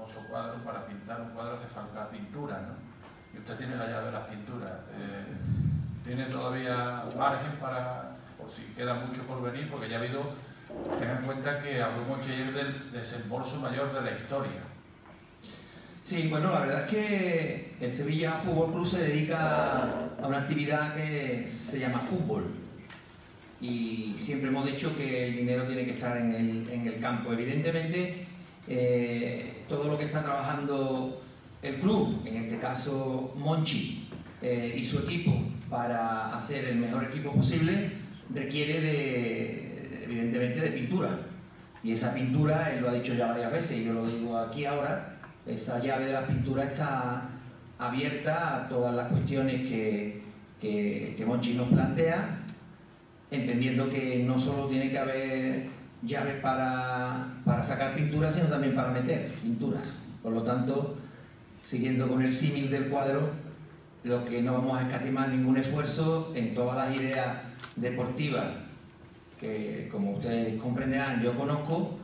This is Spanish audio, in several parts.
famoso cuadro, para pintar un cuadro hace falta pintura, ¿no? Y usted tiene la llave de las pinturas. Tiene todavía margen para, por si queda mucho por venir, porque ya ha habido, tengan en cuenta que habló Moncheller del desembolso mayor de la historia. Sí, bueno, la verdad es que el Sevilla Fútbol Club se dedica a una actividad que se llama fútbol. Y siempre hemos dicho que el dinero tiene que estar en el campo. Evidentemente, todo lo que está trabajando el club, en este caso Monchi y su equipo, para hacer el mejor equipo posible, requiere evidentemente de pintura. Y esa pintura, él lo ha dicho ya varias veces y yo lo digo aquí ahora, esa llave de la pintura está abierta a todas las cuestiones que Monchi nos plantea, entendiendo que no solo tiene que haber llaves para sacar pinturas, sino también para meter pinturas. Por lo tanto, siguiendo con el símil del cuadro, lo que no vamos a escatimar ningún esfuerzo en todas las ideas deportivas que, como ustedes comprenderán, yo conozco,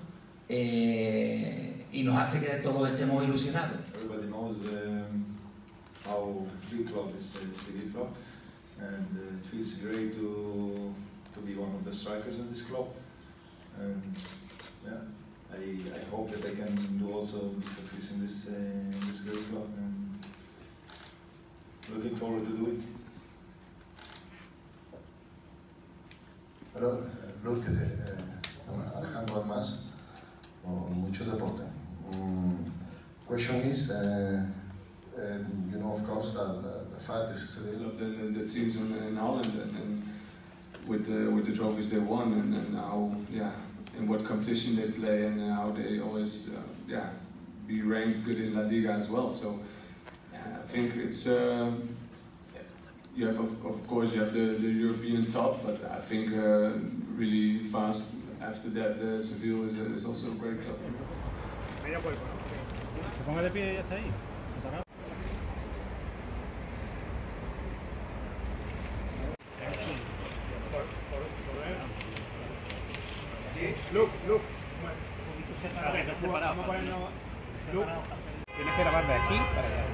y nos hace que todos estemos ilusionados. Everybody knows how big club is the club, and it feels great to be one of the strikers in this club. And yeah, I hope that I can do also success in this great club, and looking forward to do it. Pero Luke, Alejandro Almaz, mucho deporte. Question is, you know, of course, the fact is the teams in Holland and with the trophies they won and how, yeah, in what competition they play and how they always yeah, be ranked good in La Liga as well. So I think it's you have of course you have the European top, but I think really fast after that Seville is also a great club. Se ponga de pie y ya está ahí. Look. Vamos a ponernos. Look. Tienes que grabar de aquí para allá.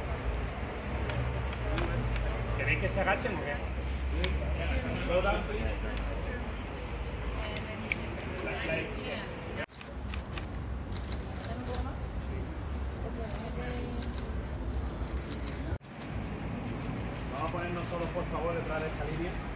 ¿Queréis que se agachen o qué? Vamos a ponernos solo, por favor, detrás de esta línea.